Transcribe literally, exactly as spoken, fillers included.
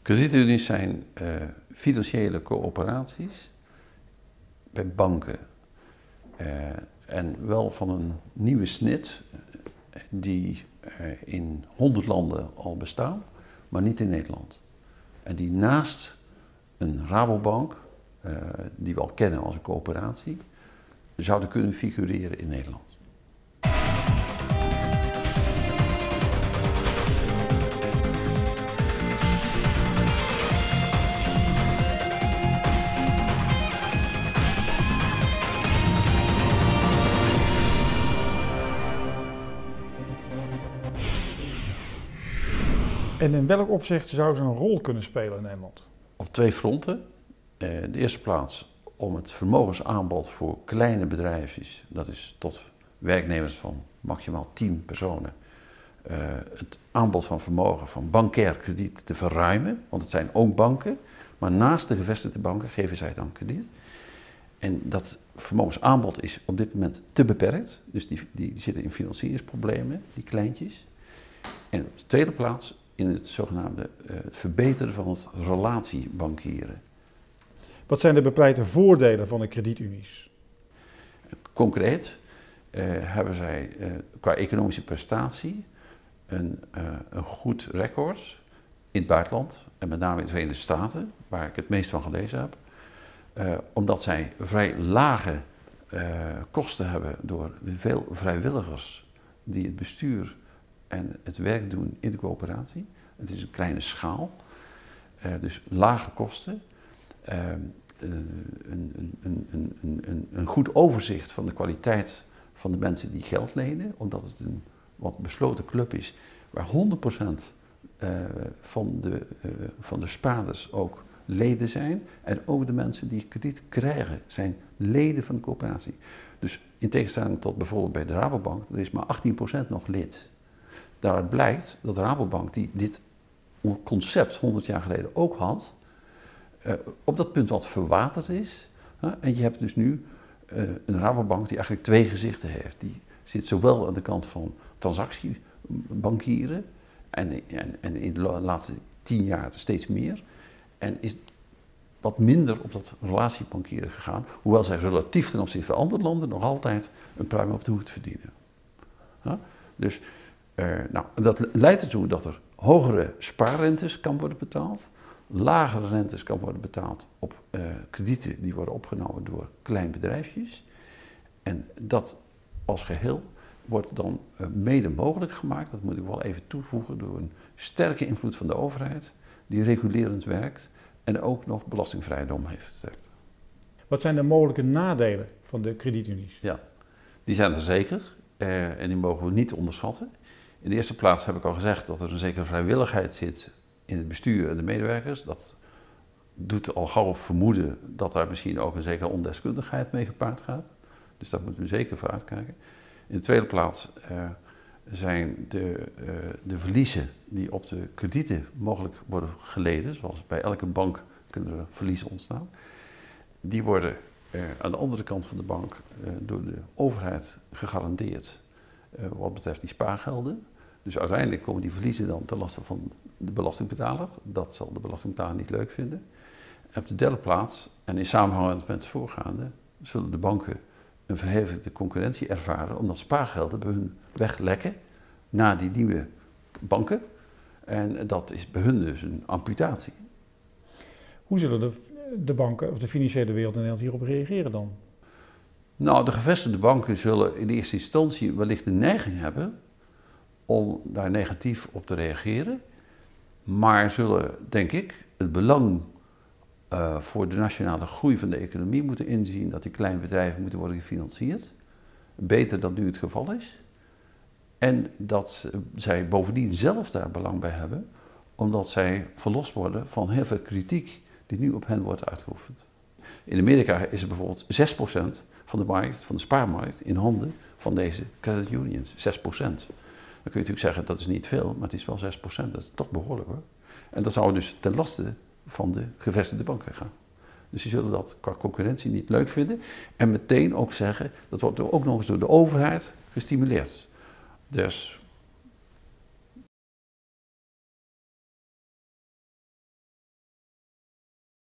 Kredietunies zijn uh, financiële coöperaties bij banken. Uh, en wel van een nieuwe snit die uh, in honderd landen al bestaan, maar niet in Nederland. En die naast een Rabobank, uh, die we al kennen als een coöperatie, zouden kunnen figureren in Nederland. En in welk opzicht zou ze een rol kunnen spelen in Nederland? Op twee fronten. De eerste plaats om het vermogensaanbod voor kleine bedrijfjes, dat is tot werknemers van maximaal tien personen, het aanbod van vermogen van bankair krediet te verruimen. Want het zijn ook banken, maar naast de gevestigde banken geven zij dan krediet. En dat vermogensaanbod is op dit moment te beperkt. Dus die, die, die zitten in financieringsproblemen, die kleintjes. En op de tweede plaats in het zogenaamde uh, verbeteren van het relatiebankieren. Wat zijn de bepleite voordelen van de kredietunies? Concreet uh, hebben zij uh, qua economische prestatie een, uh, een goed record in het buitenland. En met name in de Verenigde Staten, waar ik het meest van gelezen heb. Uh, omdat zij vrij lage uh, kosten hebben door veel vrijwilligers die het bestuur en het werk doen in de coöperatie. Het is een kleine schaal, uh, dus lage kosten. Uh, een, een, een, een, een, een goed overzicht van de kwaliteit van de mensen die geld lenen, omdat het een wat besloten club is, waar honderd procent uh, van, de, uh, van de spaarders ook leden zijn. En ook de mensen die krediet krijgen zijn leden van de coöperatie. Dus in tegenstelling tot bijvoorbeeld bij de Rabobank, er is maar achttien procent nog lid. Daaruit blijkt dat de Rabobank, die dit concept honderd jaar geleden ook had, uh, op dat punt wat verwaterd is. Uh, en je hebt dus nu uh, een Rabobank die eigenlijk twee gezichten heeft. Die zit zowel aan de kant van transactiebankieren, en, en, en in de laatste tien jaar steeds meer. En is wat minder op dat relatiebankieren gegaan, hoewel zij relatief ten opzichte van andere landen nog altijd een pruim op de hoed verdienen. Uh, dus Uh, nou, dat leidt ertoe dat er hogere spaarrentes kan worden betaald, lagere rentes kan worden betaald op uh, kredieten die worden opgenomen door kleinbedrijfjes. En dat als geheel wordt dan uh, mede mogelijk gemaakt, dat moet ik wel even toevoegen, door een sterke invloed van de overheid die regulerend werkt en ook nog belastingvrijdom heeft verstrekt. Wat zijn de mogelijke nadelen van de kredietunies? Ja, die zijn er zeker uh, en die mogen we niet onderschatten. In de eerste plaats heb ik al gezegd dat er een zekere vrijwilligheid zit in het bestuur en de medewerkers. Dat doet al gauw vermoeden dat daar misschien ook een zekere ondeskundigheid mee gepaard gaat. Dus daar moeten we zeker voor uitkijken. In de tweede plaats uh, zijn de, uh, de verliezen die op de kredieten mogelijk worden geleden, zoals bij elke bank kunnen er verliezen ontstaan, die worden uh, aan de andere kant van de bank uh, door de overheid gegarandeerd uh, wat betreft die spaargelden. Dus uiteindelijk komen die verliezen dan ten laste van de belastingbetaler. Dat zal de belastingbetaler niet leuk vinden. En op de derde plaats, en in samenhang met het voorgaande, zullen de banken een verhevigde concurrentie ervaren, omdat spaargelden bij hun weglekken naar die nieuwe banken. En dat is bij hun dus een amputatie. Hoe zullen de, de banken of de financiële wereld in Nederland hierop reageren dan? Nou, de gevestigde banken zullen in eerste instantie wellicht de neiging hebben om daar negatief op te reageren, maar zullen, denk ik, het belang uh, voor de nationale groei van de economie moeten inzien dat die kleine bedrijven moeten worden gefinancierd, beter dan nu het geval is, en dat zij bovendien zelf daar belang bij hebben, omdat zij verlost worden van heel veel kritiek die nu op hen wordt uitgeoefend. In Amerika is er bijvoorbeeld zes procent van de markt, van de spaarmarkt, in handen van deze credit unions, zes procent. Dan kun je natuurlijk zeggen, dat is niet veel, maar het is wel zes procent. Dat is toch behoorlijk hoor. En dat zou dus ten laste van de gevestigde banken gaan. Dus die zullen dat qua concurrentie niet leuk vinden. En meteen ook zeggen, dat wordt ook nog eens door de overheid gestimuleerd. Dus